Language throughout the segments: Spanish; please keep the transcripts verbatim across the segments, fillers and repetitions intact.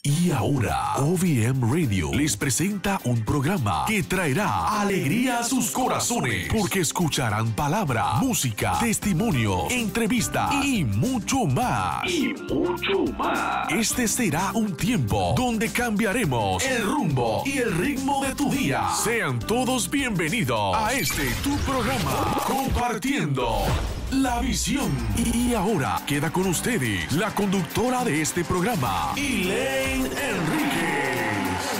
Y ahora, O V M Radio les presenta un programa que traerá alegría a sus corazones, porque escucharán palabra, música, testimonio, entrevista y mucho más. Y mucho más. Este será un tiempo donde cambiaremos el rumbo y el ritmo de tu día. Sean todos bienvenidos a este tu programa, Compartiendo la Visión. Y ahora queda con ustedes la conductora de este programa, Elaine Enríquez.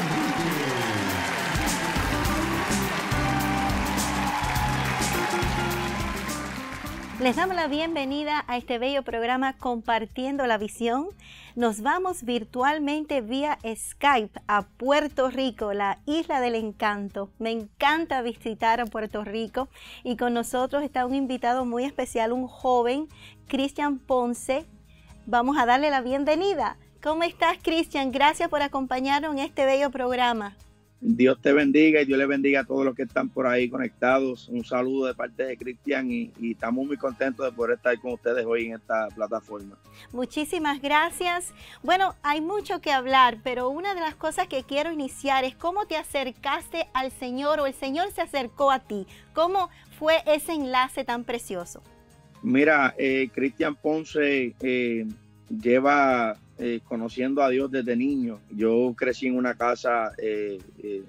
Les damos la bienvenida a este bello programa Compartiendo la Visión. Nos vamos virtualmente vía Skype a Puerto Rico, la isla del encanto. Me encanta visitar a Puerto Rico y con nosotros está un invitado muy especial, un joven, Cristian Ponce. Vamos a darle la bienvenida. ¿Cómo estás, Cristian? Gracias por acompañarnos en este bello programa. Dios te bendiga y Dios le bendiga a todos los que están por ahí conectados. Un saludo de parte de Cristian y, y estamos muy contentos de poder estar con ustedes hoy en esta plataforma. Muchísimas gracias. Bueno, hay mucho que hablar, pero una de las cosas que quiero iniciar es cómo te acercaste al Señor o el Señor se acercó a ti. ¿Cómo fue ese enlace tan precioso? Mira, eh, Cristian Ponce eh, lleva... Eh, conociendo a Dios desde niño. Yo crecí en una casa eh, eh,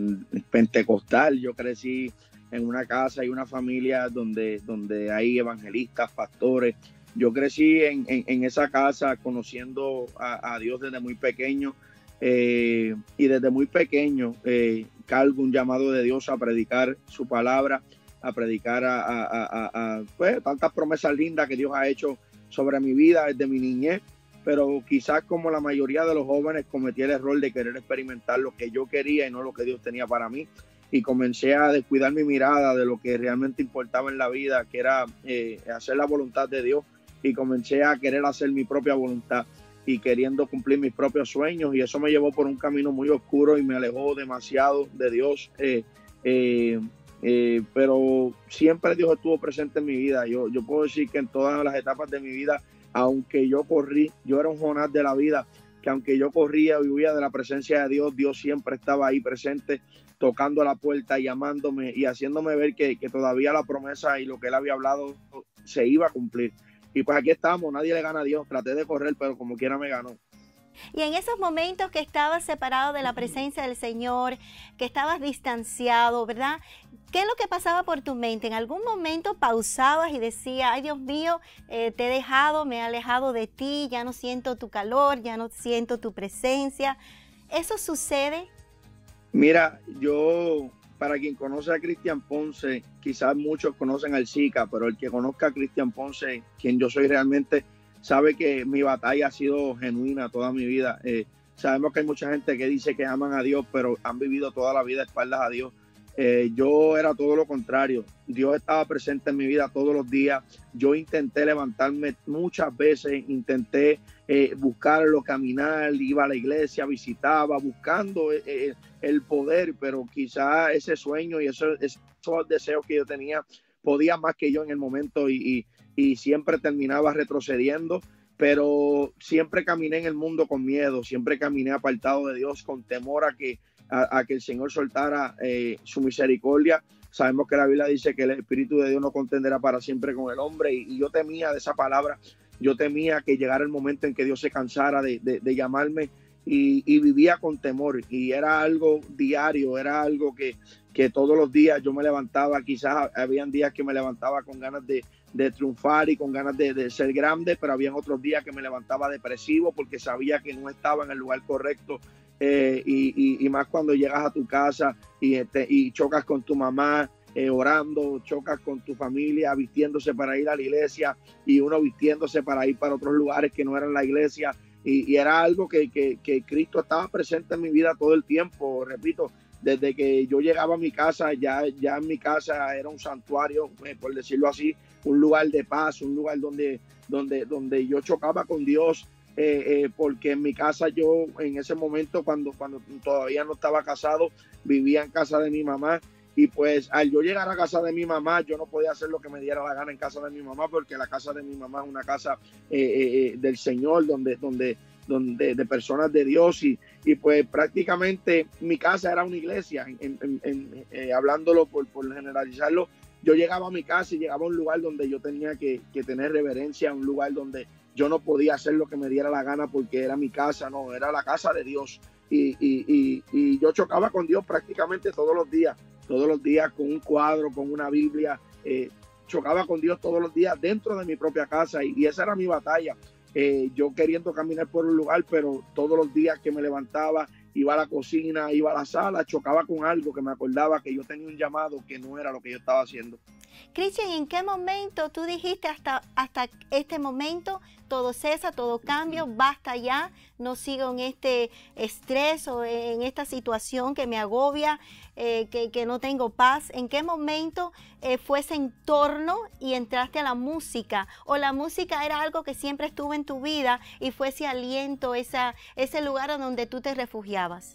pentecostal, yo crecí en una casa y una familia donde, donde hay evangelistas, pastores. Yo crecí en, en, en esa casa conociendo a, a Dios desde muy pequeño eh, y desde muy pequeño eh, cargo un llamado de Dios a predicar su palabra, a predicar a, a, a, a pues, tantas promesas lindas que Dios ha hecho sobre mi vida desde mi niñez. Pero quizás como la mayoría de los jóvenes cometí el error de querer experimentar lo que yo quería y no lo que Dios tenía para mí. Y comencé a descuidar mi mirada de lo que realmente importaba en la vida, que era eh, hacer la voluntad de Dios. Y comencé a querer hacer mi propia voluntad y queriendo cumplir mis propios sueños. Y eso me llevó por un camino muy oscuro y me alejó demasiado de Dios. Eh, eh, eh, pero siempre Dios estuvo presente en mi vida. Yo, yo puedo decir que en todas las etapas de mi vida, aunque yo corrí, yo era un Jonás de la vida, que aunque yo corría y huía de la presencia de Dios, Dios siempre estaba ahí presente, tocando la puerta, llamándome y haciéndome ver que, que todavía la promesa y lo que Él había hablado se iba a cumplir. Y pues aquí estamos, nadie le gana a Dios, traté de correr, pero como quiera me ganó. Y en esos momentos que estabas separado de la presencia del Señor, que estabas distanciado, ¿verdad? ¿Qué es lo que pasaba por tu mente? ¿En algún momento pausabas y decías, ay Dios mío, eh, te he dejado, me he alejado de ti, ya no siento tu calor, ya no siento tu presencia? ¿Eso sucede? Mira, yo, para quien conoce a Cristian Ponce, quizás muchos conocen al Zika, pero el que conozca a Cristian Ponce, quien yo soy realmente, sabe que mi batalla ha sido genuina toda mi vida. Eh, sabemos que hay mucha gente que dice que aman a Dios, pero han vivido toda la vida a espaldas a Dios. Eh, yo era todo lo contrario. Dios estaba presente en mi vida todos los días. Yo intenté levantarme muchas veces, intenté eh, buscarlo, caminar, iba a la iglesia, visitaba, buscando eh, el poder, pero quizá ese sueño y esos, esos deseos que yo tenía podía más que yo en el momento y, y, y siempre terminaba retrocediendo. Pero siempre caminé en el mundo con miedo, siempre caminé apartado de Dios, con temor a que, a, a que el Señor soltara eh, su misericordia. Sabemos que la Biblia dice que el Espíritu de Dios no contenderá para siempre con el hombre, y, y yo temía de esa palabra, yo temía que llegara el momento en que Dios se cansara de, de, de llamarme, y, y vivía con temor, y era algo diario, era algo que, que todos los días yo me levantaba. Quizás habían días que me levantaba con ganas de de triunfar y con ganas de, de ser grande, pero habían otros días que me levantaba depresivo porque sabía que no estaba en el lugar correcto, eh, y, y, y más cuando llegas a tu casa y, este, y chocas con tu mamá eh, orando, chocas con tu familia vistiéndose para ir a la iglesia y uno vistiéndose para ir para otros lugares que no eran la iglesia, y, y era algo que, que, que Cristo estaba presente en mi vida todo el tiempo. Repito, desde que yo llegaba a mi casa, ya, ya en mi casa era un santuario, eh, por decirlo así, un lugar de paz, un lugar donde, donde, donde yo chocaba con Dios, eh, eh, porque en mi casa yo en ese momento, cuando, cuando todavía no estaba casado, vivía en casa de mi mamá, y pues al yo llegar a casa de mi mamá, yo no podía hacer lo que me diera la gana en casa de mi mamá, porque la casa de mi mamá es una casa eh, eh, del Señor, donde, donde, donde, de personas de Dios y, y pues prácticamente mi casa era una iglesia, en, en, en, eh, hablándolo por, por generalizarlo. Yo llegaba a mi casa y llegaba a un lugar donde yo tenía que, que tener reverencia, un lugar donde yo no podía hacer lo que me diera la gana porque era mi casa, no, era la casa de Dios. Y, y, y, y yo chocaba con Dios prácticamente todos los días, todos los días con un cuadro, con una Biblia, eh, chocaba con Dios todos los días dentro de mi propia casa y, y esa era mi batalla. Eh, yo queriendo caminar por un lugar, pero todos los días que me levantaba, iba a la cocina, iba a la sala, chocaba con algo que me acordaba que yo tenía un llamado que no era lo que yo estaba haciendo. Cristian, ¿en qué momento tú dijiste hasta, hasta este momento todo cesa, todo cambio, basta ya, no sigo en este estrés o en esta situación que me agobia, eh, que, que no tengo paz? ¿En qué momento eh, fue ese entorno y entraste a la música? ¿O la música era algo que siempre estuvo en tu vida y fue ese aliento, esa, ese lugar donde tú te refugiabas?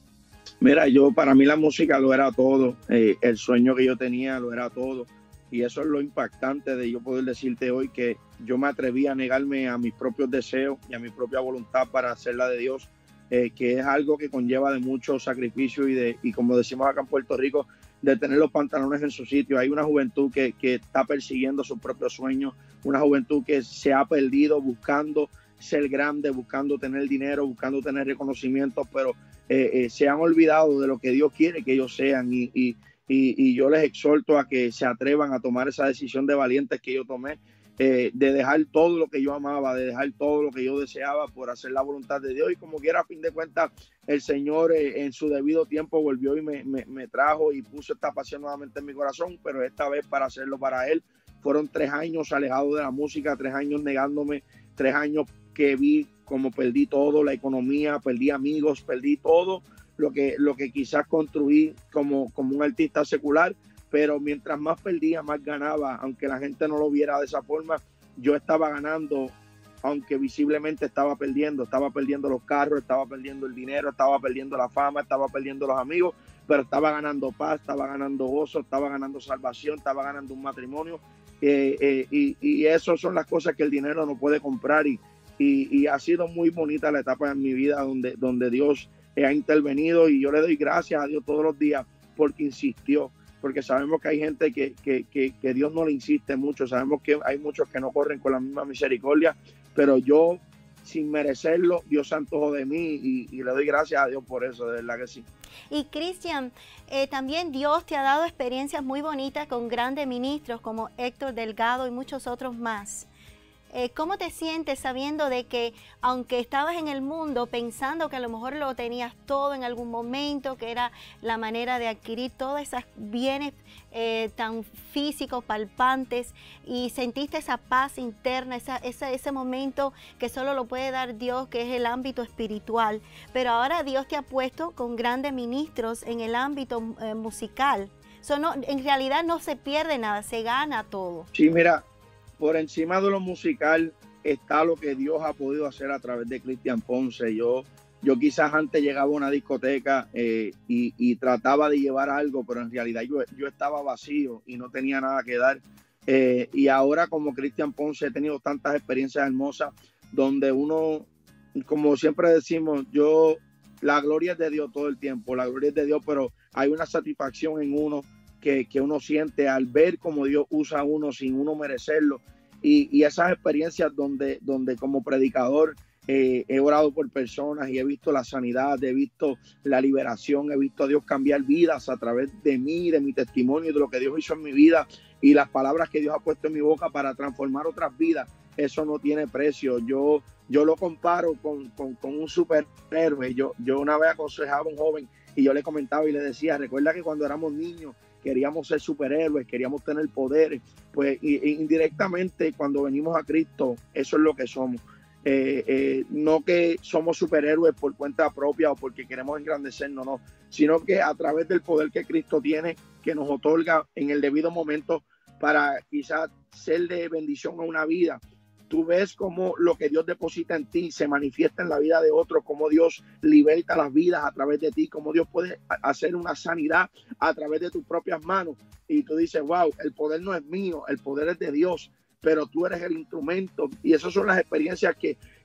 Mira, yo para mí la música lo era todo, eh, el sueño que yo tenía lo era todo. Y eso es lo impactante de yo poder decirte hoy que yo me atreví a negarme a mis propios deseos y a mi propia voluntad para hacer la de Dios, eh, que es algo que conlleva de mucho sacrificio y, de, y como decimos acá en Puerto Rico, de tener los pantalones en su sitio. Hay una juventud que, que está persiguiendo sus propios sueños, una juventud que se ha perdido buscando ser grande, buscando tener dinero, buscando tener reconocimiento, pero eh, eh, se han olvidado de lo que Dios quiere que ellos sean y, y Y, y yo les exhorto a que se atrevan a tomar esa decisión de valientes que yo tomé, eh, de dejar todo lo que yo amaba, de dejar todo lo que yo deseaba por hacer la voluntad de Dios. Y como quiera, a fin de cuentas, el Señor eh, en su debido tiempo volvió y me, me, me trajo y puso esta pasión nuevamente en mi corazón, pero esta vez para hacerlo para Él. Fueron tres años alejados de la música, tres años negándome, tres años que vi como perdí todo, la economía, perdí amigos, perdí todo lo que, lo que quizás construí como, como un artista secular, pero mientras más perdía, más ganaba, aunque la gente no lo viera de esa forma, yo estaba ganando, aunque visiblemente estaba perdiendo, estaba perdiendo los carros, estaba perdiendo el dinero, estaba perdiendo la fama, estaba perdiendo los amigos, pero estaba ganando paz, estaba ganando gozo, estaba ganando salvación, estaba ganando un matrimonio, eh, eh, y, y eso son las cosas que el dinero no puede comprar, y, y, y ha sido muy bonita la etapa en mi vida donde, donde Dios ha intervenido, y yo le doy gracias a Dios todos los días porque insistió, porque sabemos que hay gente que, que, que, que Dios no le insiste mucho, sabemos que hay muchos que no corren con la misma misericordia, pero yo sin merecerlo, Dios se antojó de mí y, y le doy gracias a Dios por eso, de verdad que sí. Y Cristian, eh, también Dios te ha dado experiencias muy bonitas con grandes ministros como Héctor Delgado y muchos otros más. Eh, ¿Cómo te sientes sabiendo de que aunque estabas en el mundo pensando que a lo mejor lo tenías todo en algún momento, que era la manera de adquirir todos esos bienes eh, tan físicos, palpantes, y sentiste esa paz interna, esa, esa, ese momento que solo lo puede dar Dios, que es el ámbito espiritual, pero ahora Dios te ha puesto con grandes ministros en el ámbito eh, musical? So, no, en realidad no se pierde nada, se gana todo. Sí, mira, por encima de lo musical está lo que Dios ha podido hacer a través de Cristian Ponce. Yo, yo quizás antes llegaba a una discoteca eh, y, y trataba de llevar algo, pero en realidad yo, yo estaba vacío y no tenía nada que dar. Eh, y ahora como Cristian Ponce he tenido tantas experiencias hermosas donde uno, como siempre decimos, yo, la gloria es de Dios todo el tiempo, la gloria es de Dios, pero hay una satisfacción en uno Que, que uno siente al ver cómo Dios usa a uno sin uno merecerlo, y, y esas experiencias donde, donde como predicador eh, he orado por personas y he visto la sanidad, he visto la liberación, he visto a Dios cambiar vidas a través de mí, de mi testimonio, de lo que Dios hizo en mi vida y las palabras que Dios ha puesto en mi boca para transformar otras vidas. Eso no tiene precio. Yo, yo lo comparo con, con, con un superhéroe. Yo, yo una vez aconsejaba a un joven y yo le comentaba y le decía, recuerda que cuando éramos niños queríamos ser superhéroes, queríamos tener poderes, pues indirectamente cuando venimos a Cristo, eso es lo que somos. Eh, eh, no que somos superhéroes por cuenta propia o porque queremos engrandecernos, no, sino que a través del poder que Cristo tiene, que nos otorga en el debido momento para quizás ser de bendición a una vida. Tú ves cómo lo que Dios deposita en ti se manifiesta en la vida de otros, cómo Dios liberta las vidas a través de ti, cómo Dios puede hacer una sanidad a través de tus propias manos. Y tú dices, wow, el poder no es mío, el poder es de Dios, pero tú eres el instrumento. Y esas son las experiencias que,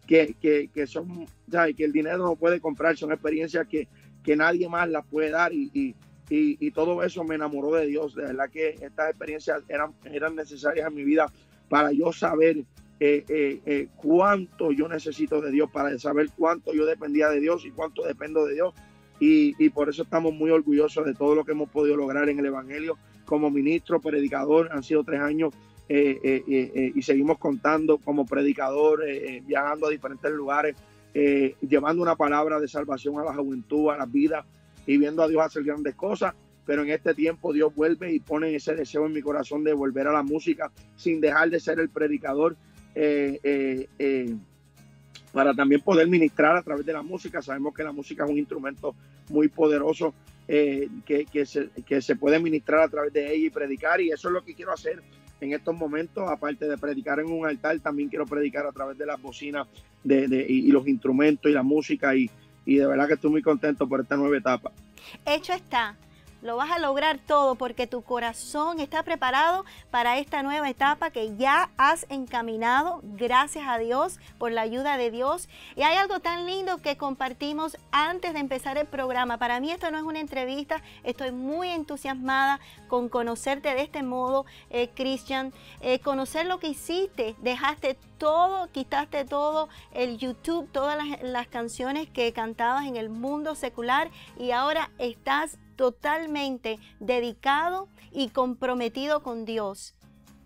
que, que, que son, ¿sabes? Que el dinero no puede comprar, son experiencias que, que nadie más las puede dar y, y, y, y todo eso me enamoró de Dios. De verdad que estas experiencias eran, eran necesarias en mi vida para yo saber eh, eh, eh, cuánto yo necesito de Dios, para saber cuánto yo dependía de Dios y cuánto dependo de Dios. Y, y por eso estamos muy orgullosos de todo lo que hemos podido lograr en el Evangelio como ministro, predicador. Han sido tres años eh, eh, eh, y seguimos contando como predicador, eh, viajando a diferentes lugares, eh, llevando una palabra de salvación a la juventud, a las vidas y viendo a Dios hacer grandes cosas. Pero en este tiempo Dios vuelve y pone ese deseo en mi corazón de volver a la música sin dejar de ser el predicador, eh, eh, eh, para también poder ministrar a través de la música. Sabemos que la música es un instrumento muy poderoso, eh, que, que, se, que se puede ministrar a través de ella y predicar, y eso es lo que quiero hacer en estos momentos. Aparte de predicar en un altar, también quiero predicar a través de las bocinas de, de, y, y los instrumentos y la música, y, y de verdad que estoy muy contento por esta nueva etapa. Hecho está. Lo vas a lograr todo porque tu corazón está preparado para esta nueva etapa que ya has encaminado, gracias a Dios, por la ayuda de Dios. Y hay algo tan lindo que compartimos antes de empezar el programa. Para mí esto no es una entrevista, estoy muy entusiasmada con conocerte de este modo, eh, Christian, eh, conocer lo que hiciste, dejaste todo, quitaste todo, el YouTube, todas las, las canciones que cantabas en el mundo secular y ahora estás totalmente dedicado y comprometido con Dios.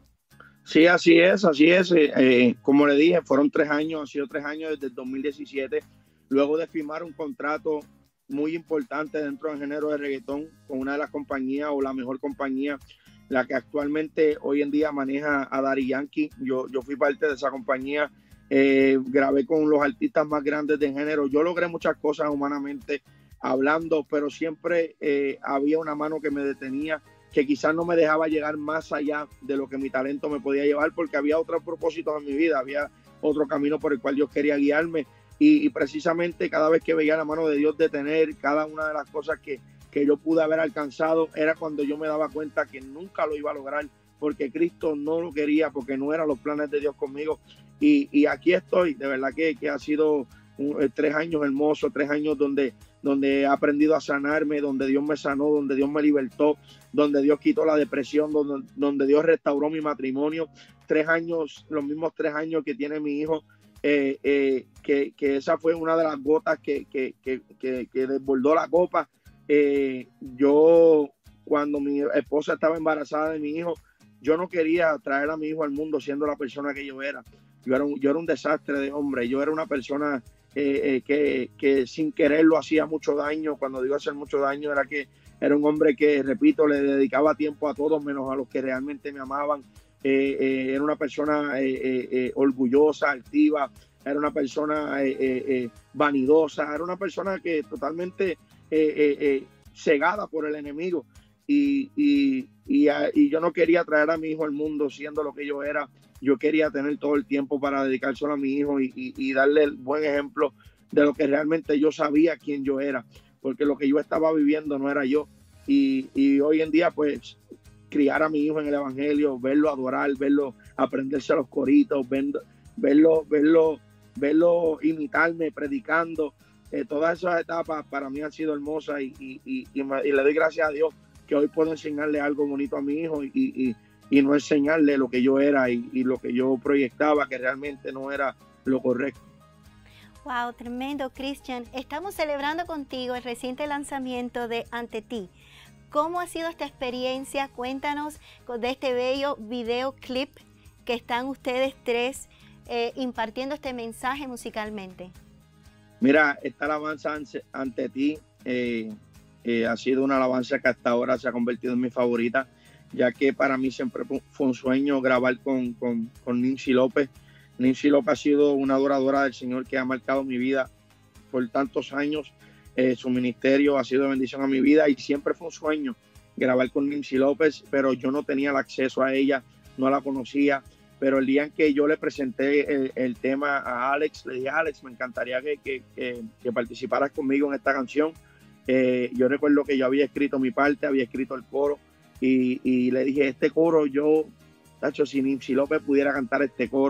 Sí, así es, así es. Eh, eh, como le dije, fueron tres años, han sido tres años desde el dos mil diecisiete, luego de firmar un contrato muy importante dentro del género de reggaetón con una de las compañías o la mejor compañía, la que actualmente hoy en día maneja a Daddy Yankee. Yo, yo fui parte de esa compañía, eh, grabé con los artistas más grandes del género. Yo logré muchas cosas humanamente hablando, pero siempre eh, había una mano que me detenía, que quizás no me dejaba llegar más allá de lo que mi talento me podía llevar, porque había otros propósitos en mi vida, había otro camino por el cual Dios quería guiarme, y, y precisamente cada vez que veía la mano de Dios detener cada una de las cosas que, que yo pude haber alcanzado, era cuando yo me daba cuenta que nunca lo iba a lograr, porque Cristo no lo quería, porque no eran los planes de Dios conmigo, y, y aquí estoy. De verdad que, que ha sido un, eh, tres años hermosos, tres años donde donde he aprendido a sanarme, donde Dios me sanó, donde Dios me libertó, donde Dios quitó la depresión, donde, donde Dios restauró mi matrimonio. Tres años, los mismos tres años que tiene mi hijo, eh, eh, que, que esa fue una de las gotas que, que, que, que, que desbordó la copa. Eh, yo, cuando mi esposa estaba embarazada de mi hijo, yo no quería traer a mi hijo al mundo siendo la persona que yo era. Yo era un, yo era un desastre de hombre, yo era una persona Eh, eh, que, que sin querer lo hacía mucho daño. Cuando digo hacer mucho daño, era que era un hombre que, repito, le dedicaba tiempo a todos menos a los que realmente me amaban. Eh, eh, era una persona eh, eh, eh, orgullosa, altiva, era una persona eh, eh, eh, vanidosa, era una persona que totalmente eh, eh, eh, cegada por el enemigo. Y, y, y, a, y yo no quería traer a mi hijo al mundo siendo lo que yo era. Yo quería tener todo el tiempo para dedicar solo a mi hijo y, y, y darle el buen ejemplo de lo que realmente yo sabía quién yo era, porque lo que yo estaba viviendo no era yo. Y, y hoy en día, pues, criar a mi hijo en el Evangelio, verlo adorar, verlo aprenderse a los coritos, verlo, verlo, verlo, verlo imitarme, predicando, eh, todas esas etapas para mí han sido hermosas, y, y, y, y, me, y le doy gracias a Dios que hoy puedo enseñarle algo bonito a mi hijo y, y, y no enseñarle lo que yo era y, y lo que yo proyectaba, que realmente no era lo correcto. Wow, tremendo, Christian. Estamos celebrando contigo el reciente lanzamiento de Ante Ti. ¿Cómo ha sido esta experiencia? Cuéntanos de este bello videoclip que están ustedes tres eh, impartiendo este mensaje musicalmente. Mira, esta alabanza Ante Ti eh, eh, ha sido una alabanza que hasta ahora se ha convertido en mi favorita, ya que para mí siempre fue un sueño grabar con, con, con Nincy López. Nincy López ha sido una adoradora del Señor que ha marcado mi vida por tantos años. Eh, su ministerio ha sido de bendición a mi vida y siempre fue un sueño grabar con Nincy López, pero yo no tenía el acceso a ella, no la conocía. Pero el día en que yo le presenté el, el tema a Alex, le dije: Alex, me encantaría que, que, que, que participaras conmigo en esta canción. Eh, yo recuerdo que yo había escrito mi parte, había escrito el coro, y, y le dije: este coro, yo, tacho, si Nincy López pudiera cantar este coro,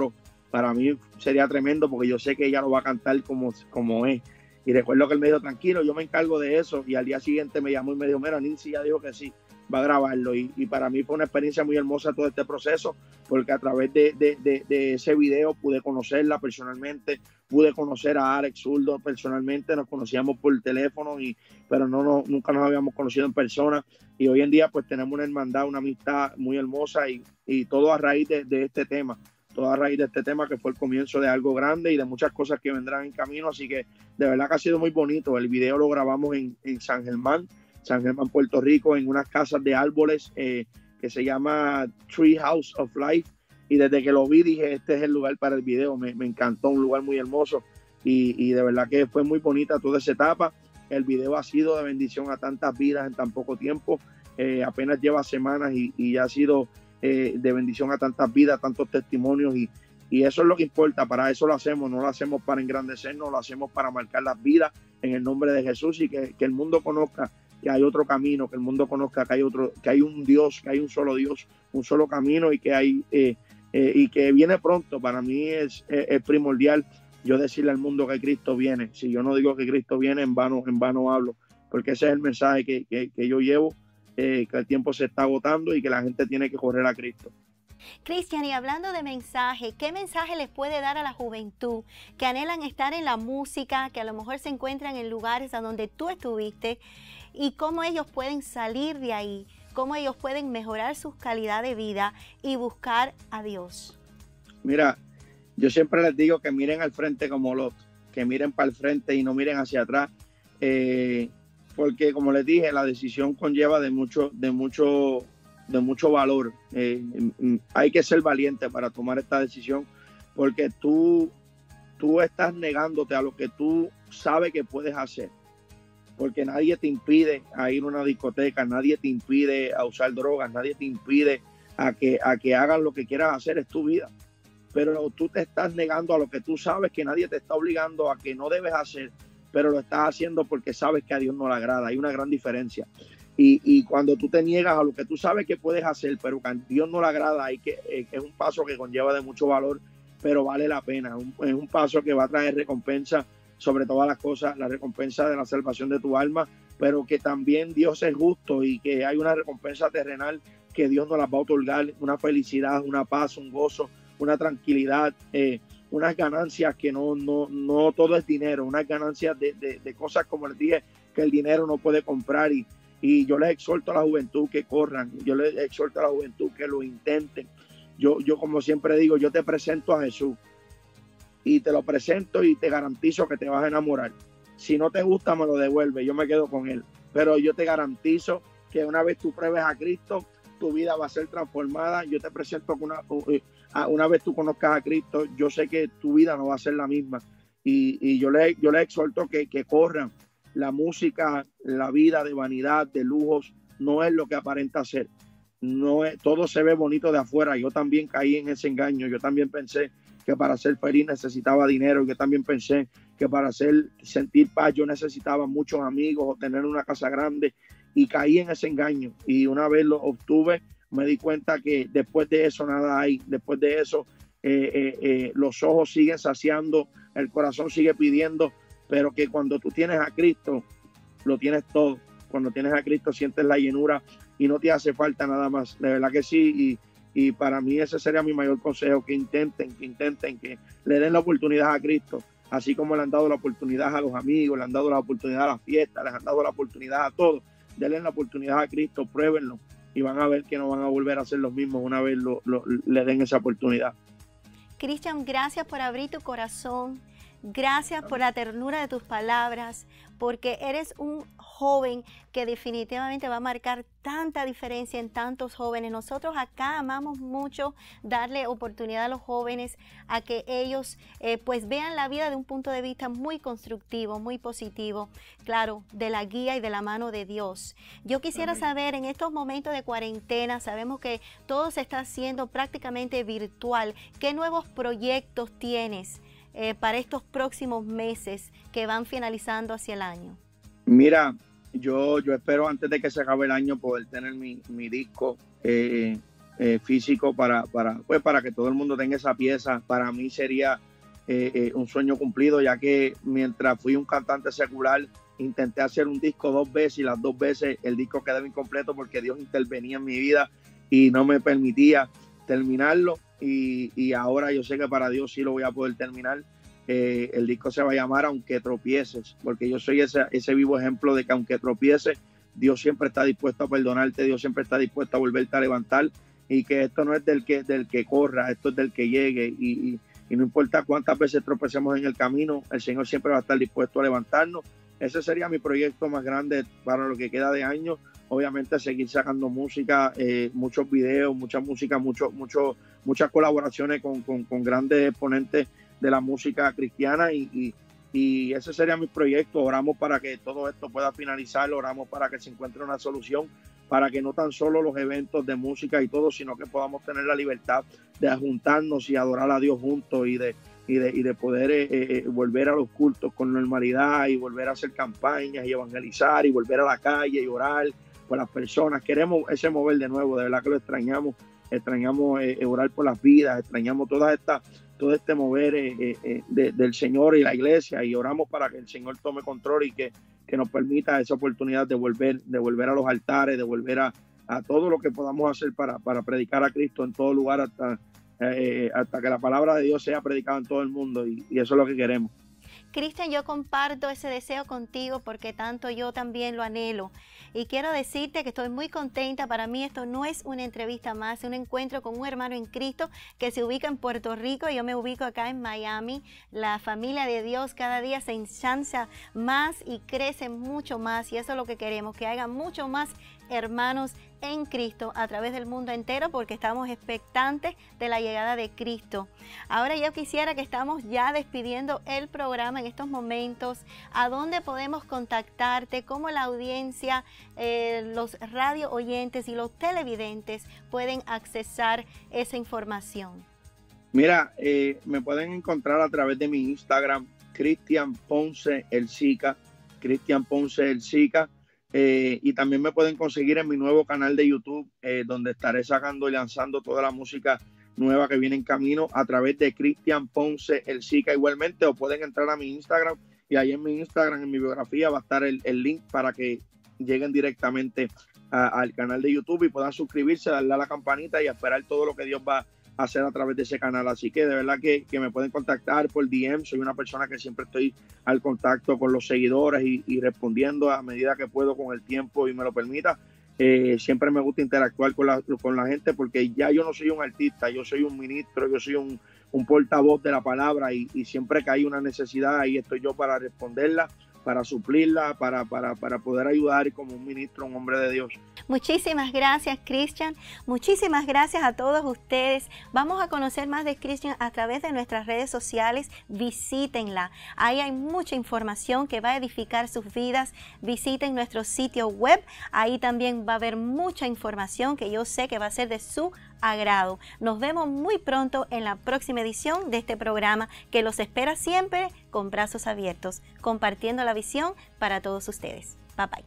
para mí sería tremendo porque yo sé que ella lo va a cantar como, como es. Y recuerdo que él me dijo, tranquilo, yo me encargo de eso. Y al día siguiente me llamó y me dijo, mira, Nincy ya dijo que sí, va a grabarlo. Y, y para mí fue una experiencia muy hermosa todo este proceso, porque a través de, de, de, de ese video pude conocerla personalmente, pude conocer a Alex Zurdo personalmente, nos conocíamos por teléfono, y, pero no, no, nunca nos habíamos conocido en persona. Y hoy en día pues tenemos una hermandad, una amistad muy hermosa, y, y todo a raíz de, de este tema. Todo a raíz de este tema que fue el comienzo de algo grande y de muchas cosas que vendrán en camino. Así que de verdad que ha sido muy bonito. El video lo grabamos en, en San Germán, San Germán, Puerto Rico, en unas casas de árboles eh, que se llama Tree House of Life. Y desde que lo vi dije, este es el lugar para el video. Me, me encantó, un lugar muy hermoso. Y, y de verdad que fue muy bonita toda esa etapa. El video ha sido de bendición a tantas vidas en tan poco tiempo. Eh, apenas lleva semanas y, y ha sido... Eh, de bendición a tantas vidas, tantos testimonios, y, y eso es lo que importa. Para eso lo hacemos, no lo hacemos para engrandecernos, lo hacemos para marcar las vidas en el nombre de Jesús, y que, que el mundo conozca que hay otro camino, que el mundo conozca que hay otro, que hay un Dios, que hay un solo Dios, un solo camino, y que hay eh, eh, y que viene pronto. Para mí es, es, es primordial yo decirle al mundo que Cristo viene. Si yo no digo que Cristo viene, en vano, en vano hablo, porque ese es el mensaje que, que, que yo llevo. Eh, que el tiempo se está agotando y que la gente tiene que correr a Cristo. Cristian, y hablando de mensaje, ¿qué mensaje les puede dar a la juventud que anhelan estar en la música, que a lo mejor se encuentran en lugares a donde tú estuviste, y cómo ellos pueden salir de ahí, cómo ellos pueden mejorar su calidad de vida y buscar a Dios? Mira, yo siempre les digo que miren al frente como Lot, que miren para el frente y no miren hacia atrás. Eh, porque como les dije, la decisión conlleva de mucho, de mucho, de mucho valor. Eh, hay que ser valiente para tomar esta decisión, porque tú, tú estás negándote a lo que tú sabes que puedes hacer, porque nadie te impide a ir a una discoteca, nadie te impide a usar drogas, nadie te impide a que, a que hagas lo que quieras hacer, es tu vida. Pero tú te estás negando a lo que tú sabes que nadie te está obligando a que no debes hacer, pero lo estás haciendo porque sabes que a Dios no le agrada. Hay una gran diferencia. Y, y cuando tú te niegas a lo que tú sabes que puedes hacer, pero que a Dios no le agrada, hay que, eh, es un paso que conlleva de mucho valor, pero vale la pena. Un, es un paso que va a traer recompensa sobre todas las cosas, la recompensa de la salvación de tu alma, pero que también Dios es justo y que hay una recompensa terrenal que Dios nos las va a otorgar, una felicidad, una paz, un gozo, una tranquilidad, eh, unas ganancias que no, no, no todo es dinero, unas ganancias de, de, de cosas, como les dije, que el dinero no puede comprar. Y, y yo les exhorto a la juventud que corran, yo les exhorto a la juventud que lo intenten. Yo, yo como siempre digo, yo te presento a Jesús y te lo presento y te garantizo que te vas a enamorar. Si no te gusta, me lo devuelve, yo me quedo con él. Pero yo te garantizo que una vez tú pruebes a Cristo, tu vida va a ser transformada. Yo te presento que una, una vez tú conozcas a Cristo, yo sé que tu vida no va a ser la misma. Y, y yo les yo le exhorto que, que corran. La música, la vida de vanidad, de lujos, no es lo que aparenta ser. No es, todo se ve bonito de afuera. Yo también caí en ese engaño. Yo también pensé que para ser feliz necesitaba dinero. Yo también pensé que para hacer, sentir paz yo necesitaba muchos amigos o tener una casa grande. Y caí en ese engaño. Y una vez lo obtuve, me di cuenta que después de eso nada hay. Después de eso eh, eh, eh, los ojos siguen saciando, el corazón sigue pidiendo, pero que cuando tú tienes a Cristo, lo tienes todo. Cuando tienes a Cristo sientes la llenura y no te hace falta nada más. De verdad que sí. Y, y para mí ese sería mi mayor consejo, que intenten, que intenten, que le den la oportunidad a Cristo. Así como le han dado la oportunidad a los amigos, le han dado la oportunidad a las fiestas, les han dado la oportunidad a todos. Denle la oportunidad a Cristo, pruébenlo y van a ver que no van a volver a ser los mismos una vez lo, lo, le den esa oportunidad. Cristian, gracias por abrir tu corazón. Gracias por la ternura de tus palabras, porque eres un joven que definitivamente va a marcar tanta diferencia en tantos jóvenes. Nosotros acá amamos mucho darle oportunidad a los jóvenes a que ellos eh, pues vean la vida de un punto de vista muy constructivo, muy positivo, claro, de la guía y de la mano de Dios. Yo quisiera Amén. saber, en estos momentos de cuarentena, sabemos que todo se está haciendo prácticamente virtual. ¿Qué nuevos proyectos tienes Eh, para estos próximos meses que van finalizando hacia el año? Mira, yo, yo espero antes de que se acabe el año poder tener mi, mi disco eh, eh, físico para, para, pues, para que todo el mundo tenga esa pieza. Para mí sería eh, eh, un sueño cumplido, ya que mientras fui un cantante secular, intenté hacer un disco dos veces y las dos veces el disco quedaba incompleto porque Dios intervenía en mi vida y no me permitía terminarlo. Y, y ahora yo sé que para Dios sí lo voy a poder terminar. Eh, el disco se va a llamar Aunque Tropieces, porque yo soy ese, ese vivo ejemplo de que aunque tropieces, Dios siempre está dispuesto a perdonarte, Dios siempre está dispuesto a volverte a levantar, y que esto no es del que, del que corra, esto es del que llegue, y, y, y no importa cuántas veces tropecemos en el camino, el Señor siempre va a estar dispuesto a levantarnos. Ese sería mi proyecto más grande para lo que queda de año. Obviamente seguir sacando música, eh, muchos videos, mucha música, mucho, mucho, muchas colaboraciones con, con, con grandes exponentes de la música cristiana, y, y, y ese sería mi proyecto. Oramos para que todo esto pueda finalizar, oramos para que se encuentre una solución, para que no tan solo los eventos de música y todo, sino que podamos tener la libertad de juntarnos y adorar a Dios juntos, y de Y de, y de poder eh, eh, volver a los cultos con normalidad, y volver a hacer campañas y evangelizar, y volver a la calle y orar por las personas. Queremos ese mover de nuevo, de verdad que lo extrañamos, extrañamos eh, orar por las vidas, extrañamos toda esta, todo este mover eh, eh, de, del Señor y la iglesia, y oramos para que el Señor tome control y que, que nos permita esa oportunidad de volver, de volver a los altares, de volver a, a todo lo que podamos hacer para, para predicar a Cristo en todo lugar, hasta Eh, hasta que la palabra de Dios sea predicada en todo el mundo, y, y eso es lo que queremos. Cristian, yo comparto ese deseo contigo porque tanto yo también lo anhelo, y quiero decirte que estoy muy contenta. Para mí esto no es una entrevista más, es un encuentro con un hermano en Cristo que se ubica en Puerto Rico, y yo me ubico acá en Miami. La familia de Dios cada día se ensancha más y crece mucho más, y eso es lo que queremos, que haya mucho más hermanos en Cristo a través del mundo entero, porque estamos expectantes de la llegada de Cristo. Ahora yo quisiera, que estamos ya despidiendo el programa en estos momentos, ¿a dónde podemos contactarte? ¿Cómo la audiencia, eh, los radio oyentes y los televidentes pueden accesar esa información? Mira, eh, me pueden encontrar a través de mi Instagram, Cristian Ponce El Sica, Cristian Ponce El Sica. Eh, y también me pueden conseguir en mi nuevo canal de YouTube, eh, donde estaré sacando y lanzando toda la música nueva que viene en camino, a través de Cristian Ponce El Sica igualmente. O pueden entrar a mi Instagram, y ahí en mi Instagram, en mi biografía, va a estar el, el link para que lleguen directamente a, al canal de YouTube y puedan suscribirse, darle a la campanita y esperar todo lo que Dios va a hacer a través de ese canal. Así que de verdad que, que me pueden contactar por D M. Soy una persona que siempre estoy al contacto con los seguidores, y, y respondiendo a medida que puedo, con el tiempo y me lo permita. Eh, siempre me gusta interactuar con la, con la gente, porque ya yo no soy un artista, yo soy un ministro, yo soy un, un portavoz de la palabra, y, y siempre que hay una necesidad, ahí estoy yo para responderla, para suplirla, para, para, para poder ayudar como un ministro, un hombre de Dios. Muchísimas gracias, Cristian. Muchísimas gracias a todos ustedes. Vamos a conocer más de Cristian a través de nuestras redes sociales. Visítenla. Ahí hay mucha información que va a edificar sus vidas. Visiten nuestro sitio web. Ahí también va a haber mucha información que yo sé que va a ser de su agrado. Nos vemos muy pronto en la próxima edición de este programa, que los espera siempre con brazos abiertos, compartiendo la visión para todos ustedes. Bye bye.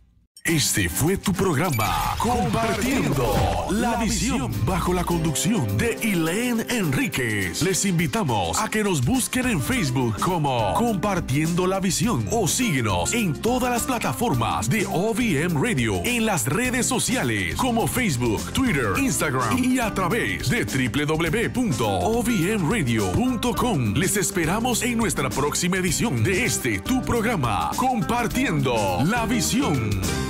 Este fue tu programa, Compartiendo la Visión, bajo la conducción de Elaine Enríquez. Les invitamos a que nos busquen en Facebook como Compartiendo la Visión, o síguenos en todas las plataformas de O V M Radio, en las redes sociales como Facebook, Twitter, Instagram, y a través de w w w punto o v m radio punto com. Les esperamos en nuestra próxima edición de este tu programa, Compartiendo la Visión.